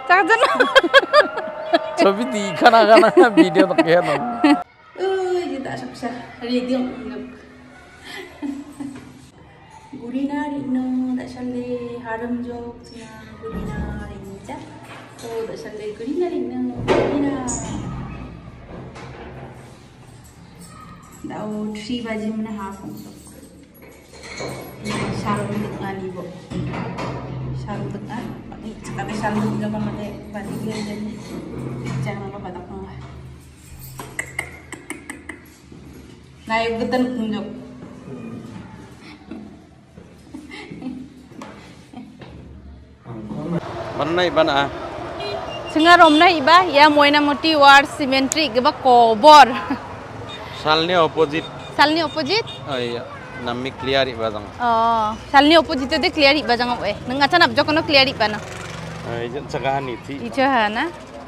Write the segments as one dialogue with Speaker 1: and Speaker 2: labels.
Speaker 1: Cakap
Speaker 2: Tapi di kana video tak ya no.
Speaker 1: Kita saksa ready Gurina rinno tak salle haram jok sina gurina rinja. Oh tak salle gurina rinno gurina. Dau 3 baji mana half untuk. Sarum dengan ibu. Sarum dengan. Kami sarum juga mate bati dia jadi jangan lupa batak nggak. Naik betul kunjuk.
Speaker 2: Mana iban ah?
Speaker 1: Sengarom na iba ya moina moti war cemetery geba kobor.
Speaker 2: Salnya opposite.
Speaker 1: Salni opposite?
Speaker 2: Oh iya, nami clear iba jang.
Speaker 1: Oh, salni opposite de clear iba jang oe. Nang acan abjo kono clear iba na.
Speaker 2: Ijan cagahan iti.
Speaker 1: Ijo hana.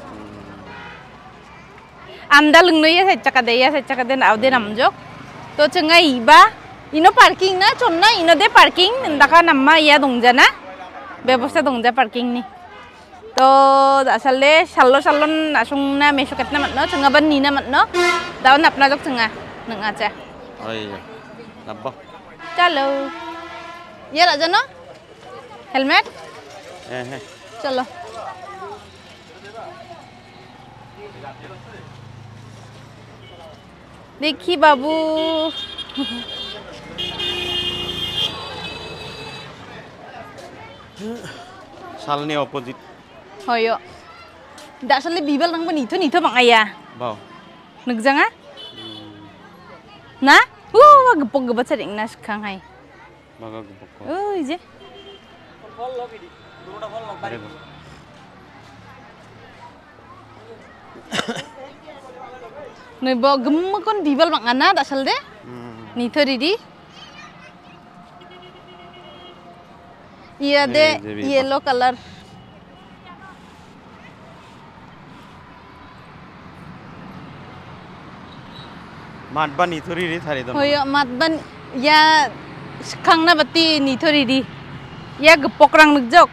Speaker 1: Anda lungno ya secakade na aude namjok. To cenga iba ino parking na chonna ino de parking ndaka namma ya dongjana. ବ୍ୟବস্থা dongja parking ni. To asale sallon asungna mesukatna matno cenga ban nina matno. Daun napna jok cenga nang aca.
Speaker 2: Oh iya. Napa?
Speaker 1: Chalo. Ya raja no? Helmet? Chalo. देखी बाबू
Speaker 2: Salnya opposite.
Speaker 1: Hoyo. Dak sale bibel nang benito bang ayah.
Speaker 2: Bau.
Speaker 1: Negjanga? Na? Wah, gepok gebat sering nas kang hai.
Speaker 2: Baga gepok.
Speaker 1: Oh, ije. Nebo gemma kon bibel bang ana dak sal de? Nito didi. Iya de yellow color.
Speaker 2: Matban ituri ri thari dam.
Speaker 1: Hoyo matban ya kang na bati nitori di. Ya gepok rang negjok.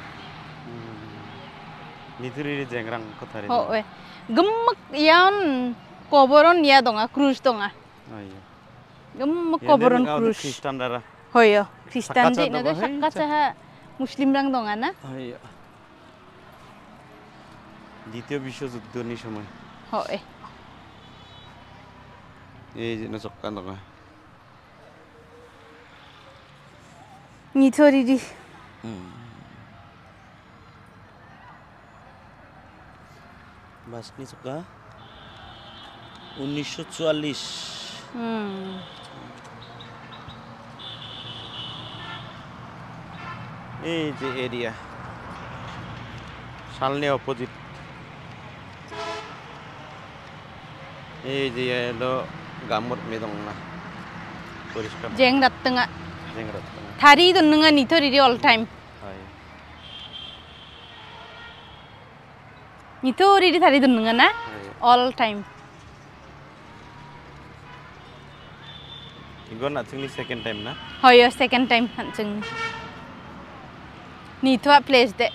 Speaker 2: Nituri ri jengrang ko thari.
Speaker 1: Oh we. Gemek yan koboron ya donga cruise donga.
Speaker 2: Oh iya.
Speaker 1: Gemek koboron cruise.
Speaker 2: Kristen dara.
Speaker 1: Hoyo Kristen
Speaker 2: Sakkaca
Speaker 1: di nade
Speaker 2: doga, hei,
Speaker 1: sakkaca Muslim rang donga na.
Speaker 2: Oh iya. দ্বিতীয় বিশ্বযুদ্ধ নি সময়
Speaker 1: হয়
Speaker 2: এই যে নচক্কা নকা
Speaker 1: নিথরিরি
Speaker 2: বাসনি চক্কা 1944 এই যে এরিয়া সালনে অপোজিট এই যে এলো gamut medong na poriskar
Speaker 1: jeng rattenga thari donnunga nithoriri all time nithoriri thari donnunga na all time
Speaker 2: igon athingni second time na
Speaker 1: hoyo second time hanchung nithwa place de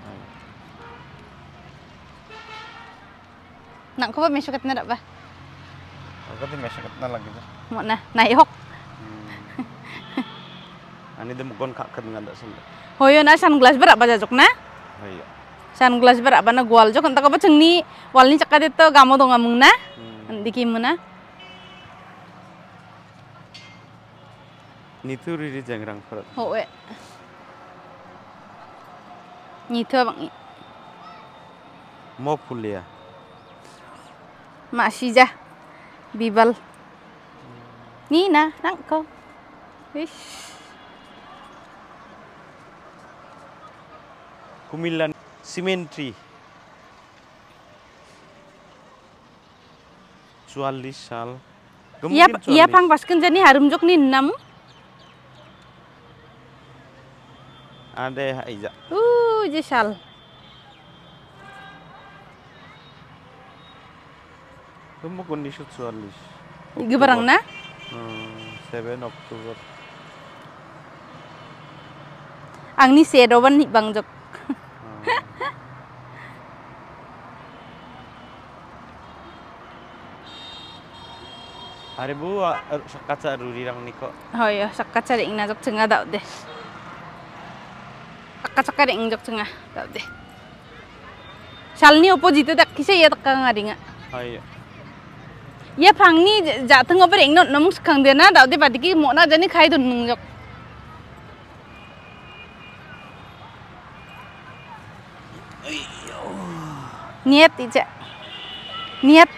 Speaker 1: nang ko ba mesukat na ba
Speaker 2: aku tuh mesukat na lagi tuh
Speaker 1: mau na naihok
Speaker 2: ani dem kon kakket ngada senda
Speaker 1: hoyo na sunglass berapa jajok na
Speaker 2: iya
Speaker 1: sunglass berapa na gwal jok entah apa cengni walni cakat itu gamo dong ngamung na dikim na
Speaker 2: nituri di jengrang perut
Speaker 1: howe nitu bang
Speaker 2: mau kuliah
Speaker 1: masih jah bibal Nina nangko ish
Speaker 2: Kumilan cemetery 44 साल
Speaker 1: iya pang pasken jani harum jok nin namu
Speaker 2: ada aja
Speaker 1: je sal
Speaker 2: kamu kondisi 44
Speaker 1: gebarang na
Speaker 2: 7 Oktober
Speaker 1: angni sedoban bang jok
Speaker 2: Hari bu kaca rurirang niko.
Speaker 1: Hoi yo sakka caring na jok cenga dau de. Sakka ring jok cenga dau de. Salni opposite dak kise ya tak ngaringa.
Speaker 2: Hai.
Speaker 1: Ya phangni ja thang oper ing no namung khang de na dau de badiki mo na jani khai dun nung jok. Niat ija. Niat.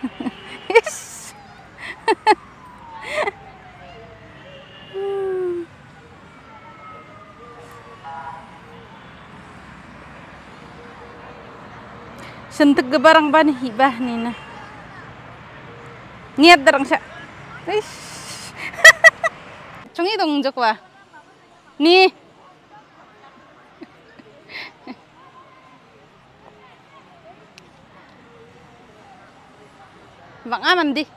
Speaker 1: Sentek gebarang ban hibah nina. Niat darang sa. Chungi dong jokwa. Ni. Bang aman di.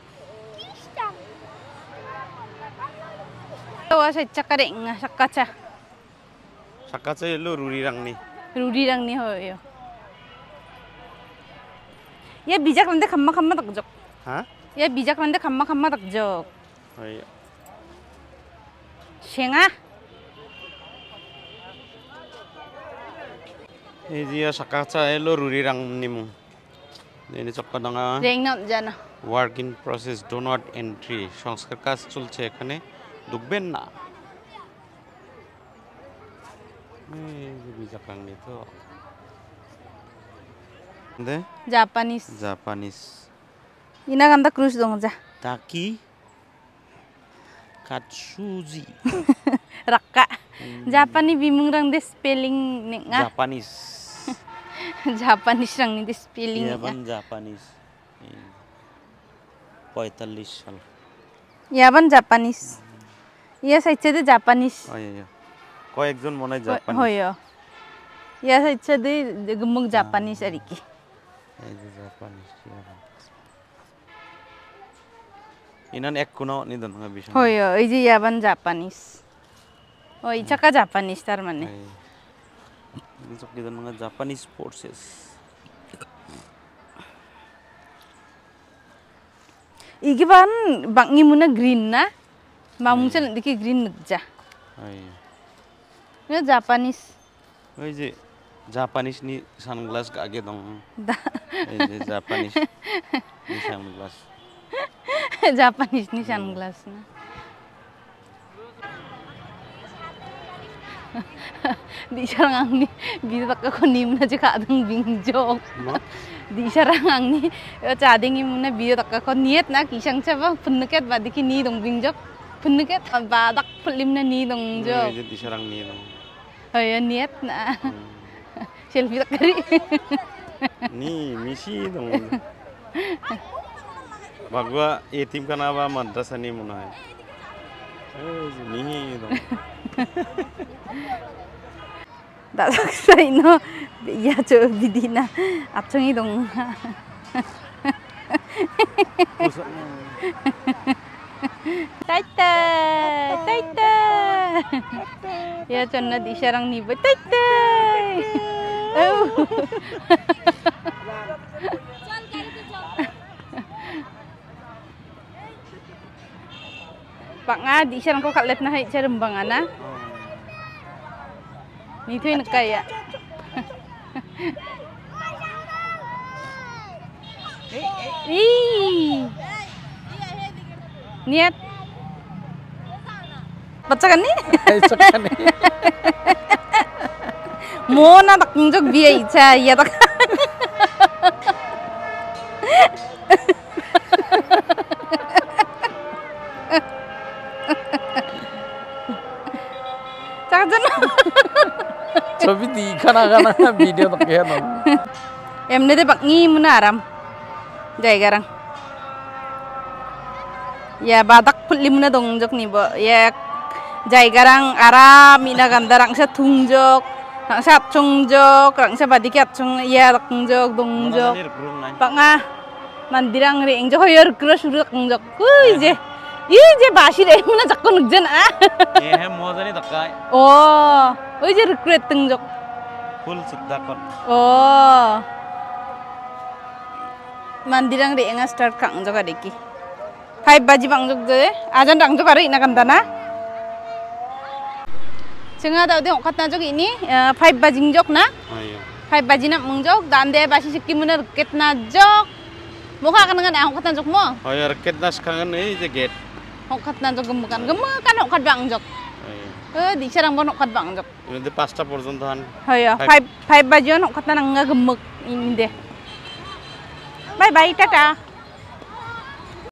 Speaker 1: Tawa sa cakaring sakaca.
Speaker 2: Sakaca lo rurirang ni.
Speaker 1: Rurirang ni hoyo. Ya bijak nanti kamma takjok.
Speaker 2: Hah?
Speaker 1: Ya bijak nanti kamma takjok.
Speaker 2: Hai.
Speaker 1: Senga.
Speaker 2: Ini dia sakaca lo rurirang ni mu. Ini cokka danga.
Speaker 1: Reng not jana.
Speaker 2: Work in process, do not entry. সংস্কার কাজ চলছে এখানে ঢুকবেন না। এই যে বিজাকাং নি তো। দে? Japanese.
Speaker 1: Ina ganda cruise dong ja.
Speaker 2: Taki. Katsuji.
Speaker 1: Rakka. Japanese bimungrang de spelling nga.
Speaker 2: Japanese.
Speaker 1: Japanese rang ni de spelling.
Speaker 2: Iya ban Japanese. 45 সাল।
Speaker 1: Yaban Japanese. Iya saicche de Japanese.
Speaker 2: Oh iya. কয়েকজন মনে হয় জাপানি।
Speaker 1: Hoyo. Iya saicche de gemuk Japanese ariki.
Speaker 2: এই যে জাপানিজ ইনান এক কোন নিদন হবে বিষয়
Speaker 1: Hoyo, এই যে yaban Japanese. Oh, ichaka Japanese tar mane.
Speaker 2: ini sok nidan mga Japanese forces.
Speaker 1: Iki ban bangi muna green na. Mamungsan diki green nagja. Ini Japanese.
Speaker 2: ওই যে জাপানিজ নি সানগ্লাস আগে দং এই যে জাপানিজ নি sunglass
Speaker 1: Japanese ni sunglass na. Di sarang ang ni bitak ako nim na jika adang bingjok. Di sarang ang ni chading im na bitak ako niat na kisang chaba punnuket badiki ni dong bingjok. Punnuket badak pulim na ni dong jok.
Speaker 2: এই যে দিশারাং নি দং
Speaker 1: Ay niat na. Selfie tak kari.
Speaker 2: নি মিশি দং বাগwa এতিম কানা বা মাদ্রাসা নি মনে হয় এই যে নি দং
Speaker 1: Dadak sa ino ya cho bidina apchongi dong. Taita taita ya chonna di sarang ni ba taita Pak nga di sarang ko kalet na hay charembang ana ni thuy nakaya niat baca kan nih mau na tak nunjuk biaya ica ya tak cakajan
Speaker 2: ছবি দিখানা গানা ভিডিও তো কেন
Speaker 1: emne de bakngi muna aram jai garang ya badak pulim na dongjok ni bo ya jai garang aram ina gandarang sa tungjok rang sa chongjok rang sa badiki atchong ya dongjok dongjok pak nga mandirang re engjo hoyor kro suru dongjok kuy je 이 맛이 레몬은 자꾸 늑잖아.
Speaker 2: 예, 뭐더니 덕가이.
Speaker 1: 오, 이제 리크레트 등적.
Speaker 2: 풀 습다건.
Speaker 1: 오, 만디랑 레잉아 스타트 강저가 되기. 5 baji bangjok je ajan dangjok ari ina kandana cenga da de okat na jok ini 5 baji jok na
Speaker 2: Ayo.
Speaker 1: 5 baji na mungjok dande basi sikki munar ketna jok muka kan ngan okat na jok mo
Speaker 2: Ayo raket nas kangen ini je gate.
Speaker 1: okat na jok gemukan okat bangjok
Speaker 2: Ayo.
Speaker 1: di sarang bon okat bangjok
Speaker 2: Ini de 5টা পর্যন্ত han.
Speaker 1: hoyo 5 baji on okat na nga gemuk ini deh bye bye tata